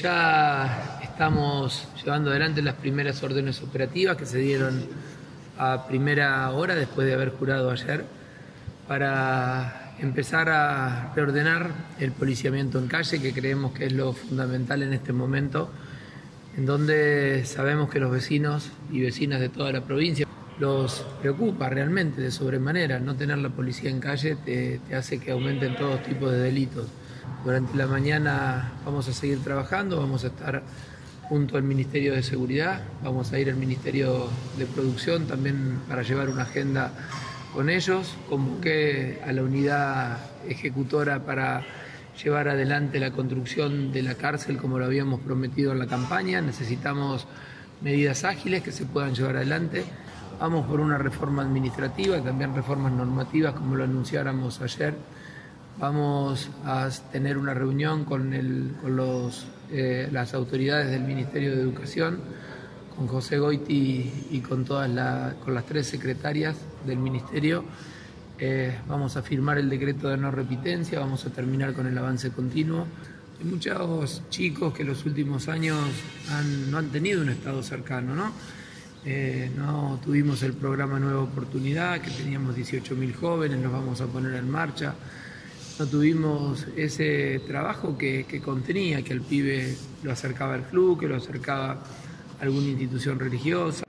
ya estamos llevando adelante las primeras órdenes operativas que se dieron a primera hora después de haber jurado ayer para empezar a reordenar el policiamiento en calle, que creemos que es lo fundamental en este momento, en donde sabemos que los vecinos y vecinas de toda la provincia los preocupa realmente de sobremanera. No tener la policía en calle te hace que aumenten todos tipos de delitos. Durante la mañana vamos a seguir trabajando, vamos a estar junto al Ministerio de Seguridad, vamos a ir al Ministerio de Producción también para llevar una agenda con ellos. Convoqué a la unidad ejecutora para llevar adelante la construcción de la cárcel como lo habíamos prometido en la campaña. Necesitamos medidas ágiles que se puedan llevar adelante. Vamos por una reforma administrativa, también reformas normativas como lo anunciáramos ayer. Vamos a tener una reunión con las autoridades del Ministerio de Educación, con José Goiti y con las 3 secretarias del Ministerio. Vamos a firmar el decreto de no repitencia, vamos a terminar con el avance continuo. Hay muchos chicos que en los últimos años no han tenido un Estado cercano, ¿no? No tuvimos el programa Nueva Oportunidad, que teníamos 18.000 jóvenes, los vamos a poner en marcha. No tuvimos ese trabajo que contenía, que al pibe lo acercaba al club, que lo acercaba a alguna institución religiosa.